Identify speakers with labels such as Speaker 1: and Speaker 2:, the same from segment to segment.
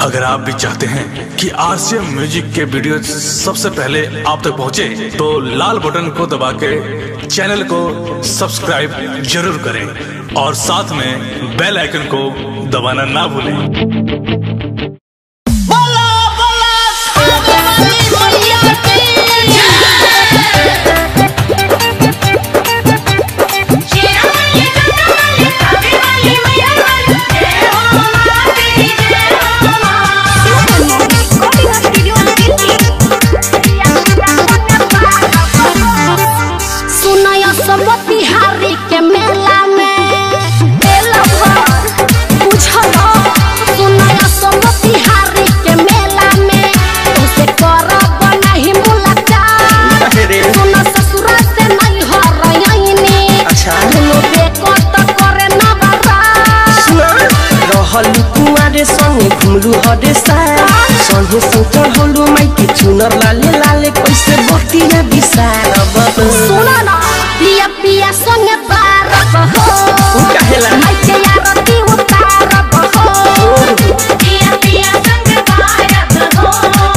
Speaker 1: अगर आप भी चाहते हैं कि आरसीएम म्यूजिक के वीडियो सबसे पहले आप तक पहुंचे, तो लाल बटन को दबा के चैनल को सब्सक्राइब जरूर करें और साथ में बेल आइकन को दबाना ना भूलें।
Speaker 2: बिहारी के मेला में बिहारी के मेला में उसे करब नहीं मुलाकात, सुना ससुरा से नहीं हो रही। अच्छा देखो तो करे न
Speaker 3: रहलू कुआरे संगे घुमलू हरे संगे संकर होलू माई के चुनर लाले लाले कैसे बती न बिसारब।
Speaker 2: सुना ना पिया पिया संगे बारब हो माई के आरती उतारब हो, पिया पिया संगे बारब हो।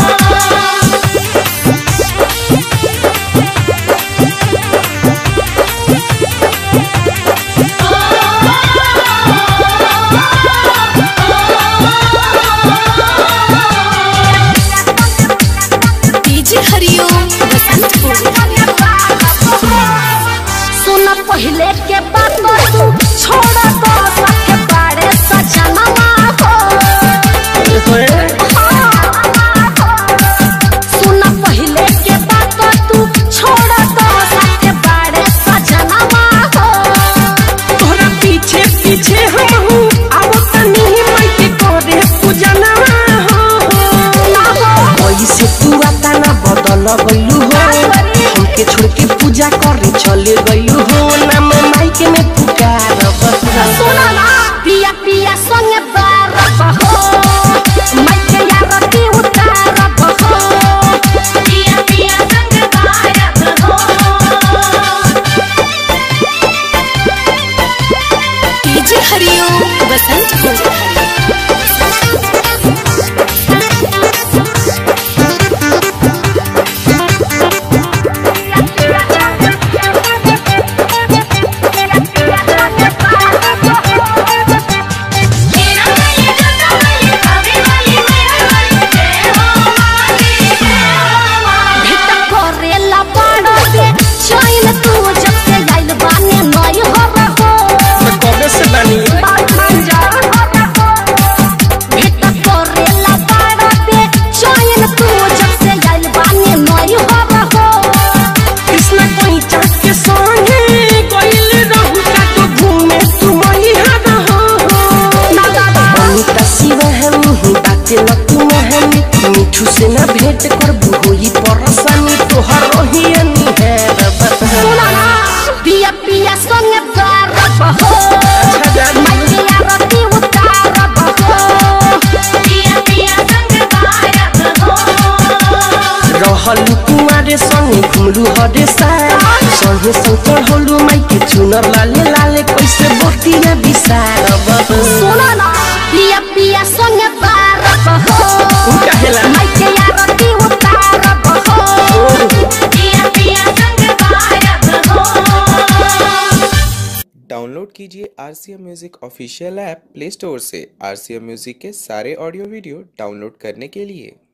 Speaker 2: सुना पहले के बात तू छोड़ दो सके बाड़े सजनवा हो। सुना पहले के बात तू छोड़ दो सके बाड़े सजनवा हो।
Speaker 3: तोरा पीछे पीछे हम हूँ अब तनी माई के करे पूजनवा हो। ऐसे तू आता ना बदल गइलू हो, हमके छोड़ के पूजा करे चले गइलू हो, नाम माई के में पुकारब।
Speaker 2: सुना ना पिया पिया संगे बारब हो माई के आरती उतारब हो, पिया पिया संगे बारब हो। डीजे हरिओम बसंतपुर।
Speaker 3: मिठू से ना भेंट करबू होई परसानी तोहर रहियनी है।
Speaker 2: सुना ना पिया पिया संगे बारब हो माई के आरती उतारब हो, पिया पिया संगे बारब हो।
Speaker 3: रहलू कुआरे संगे घुमलू हरे संगे संकर होलू माई के चुनर लाले लाले कैसे बती न बिसारब।
Speaker 2: सुना ना पिया पिया संगे बारब हो माई के आरती उतारब हो, पिया पिया संगे बारब हो।
Speaker 4: डाउनलोड कीजिए RCM music official app play store से। आरसीएम म्यूजिक के सारे ऑडियो वीडियो डाउनलोड करने के लिए